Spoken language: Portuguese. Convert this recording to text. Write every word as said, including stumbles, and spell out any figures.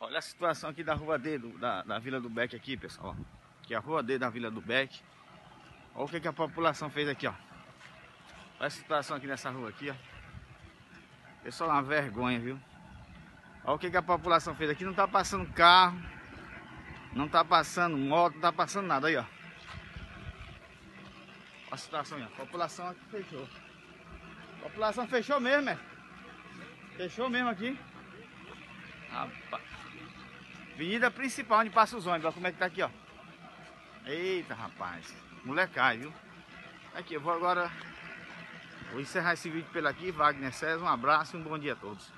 Olha a situação aqui da rua D, do, da, da Vila do Beck aqui, pessoal. Aqui é a rua D da Vila do Beck. Olha o que, que a população fez aqui, ó. Olha a situação aqui nessa rua aqui, ó. Pessoal, uma vergonha, viu? Olha o que, que a população fez aqui. Não tá passando carro, não tá passando moto, não tá passando nada aí, ó. Olha a situação aí, ó. A população aqui fechou. A população fechou mesmo, é? Fechou mesmo aqui. Rapaz. Avenida principal onde passa os ônibus, olha como é que tá aqui, ó. Eita, rapaz. Molecai, viu? Aqui, eu vou agora... Vou encerrar esse vídeo por aqui. Wagner César, um abraço e um bom dia a todos.